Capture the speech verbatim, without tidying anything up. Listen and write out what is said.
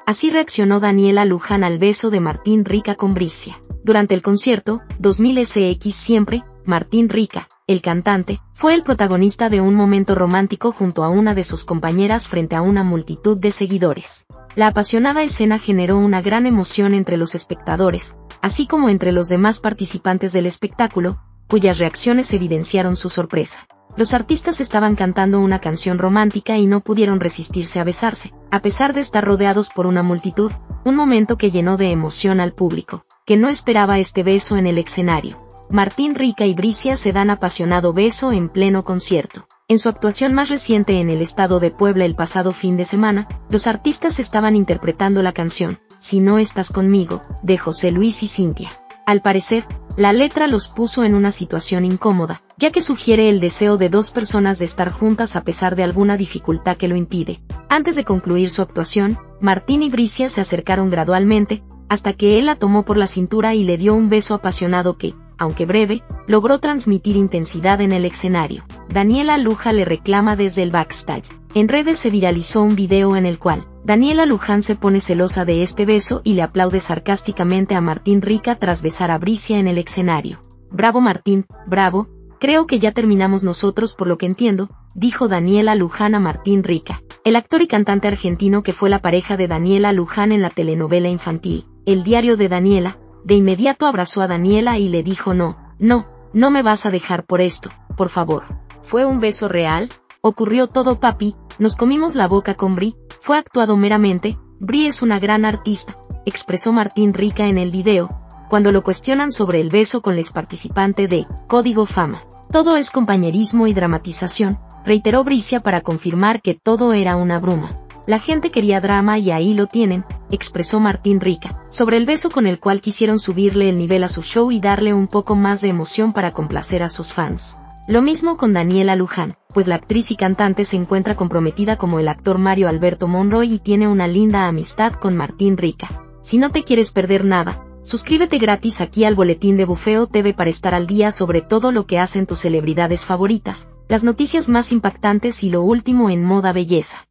Así reaccionó Daniela Luján al beso de Martín Rica con Bricia. Durante el concierto dos mil S X Siempre, Martín Rica, el cantante, fue el protagonista de un momento romántico junto a una de sus compañeras frente a una multitud de seguidores. La apasionada escena generó una gran emoción entre los espectadores, así como entre los demás participantes del espectáculo, cuyas reacciones evidenciaron su sorpresa. Los artistas estaban cantando una canción romántica y no pudieron resistirse a besarse, a pesar de estar rodeados por una multitud, un momento que llenó de emoción al público, que no esperaba este beso en el escenario. Martín Rica y Bricia se dan apasionado beso en pleno concierto. En su actuación más reciente en el estado de Puebla el pasado fin de semana, los artistas estaban interpretando la canción Si no estás conmigo, de José Luis y Cintia. Al parecer, la letra los puso en una situación incómoda, ya que sugiere el deseo de dos personas de estar juntas a pesar de alguna dificultad que lo impide. Antes de concluir su actuación, Martín y Bricia se acercaron gradualmente, hasta que él la tomó por la cintura y le dio un beso apasionado que, aunque breve, logró transmitir intensidad en el escenario. Daniela Luján le reclama desde el backstage. En redes se viralizó un video en el cual Daniela Luján se pone celosa de este beso y le aplaude sarcásticamente a Martín Rica tras besar a Bricia en el escenario. Bravo Martín, bravo, creo que ya terminamos nosotros por lo que entiendo, dijo Daniela Luján a Martín Rica, el actor y cantante argentino que fue la pareja de Daniela Luján en la telenovela infantil El diario de Daniela. De inmediato abrazó a Daniela y le dijo no, no, no me vas a dejar por esto, por favor. ¿Fue un beso real? Ocurrió todo papi, nos comimos la boca con Bri, fue actuado meramente, Bri es una gran artista, expresó Martín Rica en el video, cuando lo cuestionan sobre el beso con la participante de Código Fama. Todo es compañerismo y dramatización, reiteró Bricia para confirmar que todo era una broma. La gente quería drama y ahí lo tienen, expresó Martín Rica, sobre el beso con el cual quisieron subirle el nivel a su show y darle un poco más de emoción para complacer a sus fans. Lo mismo con Daniela Luján, pues la actriz y cantante se encuentra comprometida como el actor Mario Alberto Monroy y tiene una linda amistad con Martín Rica. Si no te quieres perder nada, suscríbete gratis aquí al Boletín de Bufeo T V para estar al día sobre todo lo que hacen tus celebridades favoritas, las noticias más impactantes y lo último en moda belleza.